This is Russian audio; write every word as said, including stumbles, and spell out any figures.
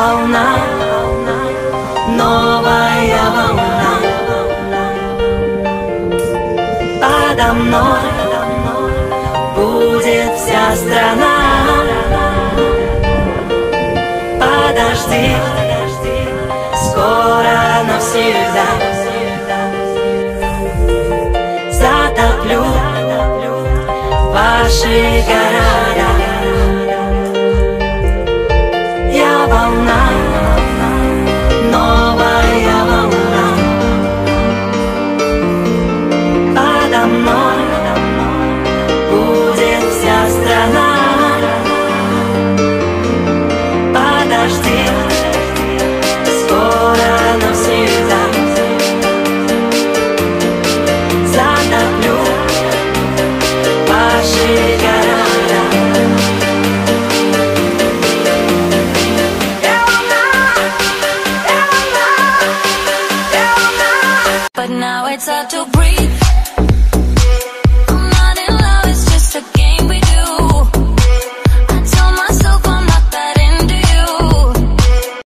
волна, новая волна. Подо мной будет вся страна. Подожди, скоро навсегда затоплю ваши города. Я волна, новая волна. Подо мной будет вся страна. Подожди, скоро навсегда затоплю ваши города. But now it's hard to breathe.